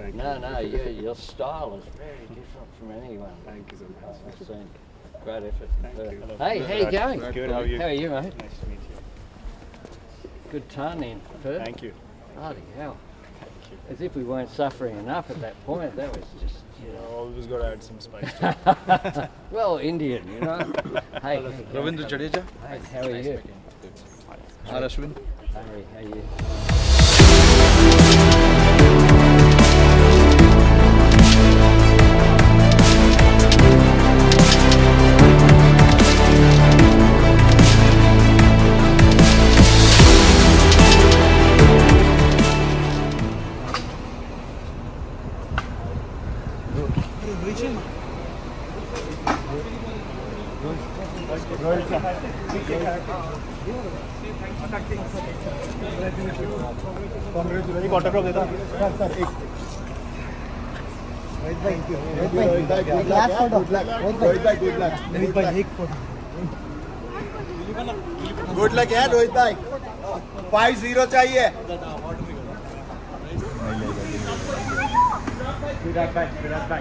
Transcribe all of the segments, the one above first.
Thank No, you. no, your style is very different from anyone. Thank you so much. I've seen. Great effort. Thank you. Hey, how you going? Good, how are you? How are you, mate? Nice to meet you. Good ton in Perth. Thank you. Bloody hell. Thank you. As if we weren't suffering enough at that point. That was just, Always got to add some spice to it. well, Indian, you know. Hey, Ravindra Jadeja. hey, how are you? R. Ashwin. Hey, how are you? एक autograph देता sir एक good luck यार रोहित भाई 5-0 चाहिए विराट भाई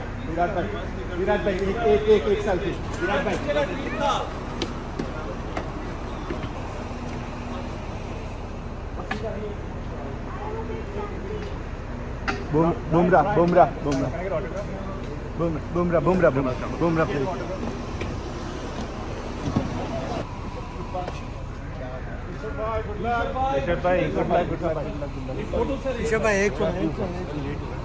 एक साल की विराट भाई बुमराह प्लीज ऋषभ भाई गुड लक ऋषभ भाई एक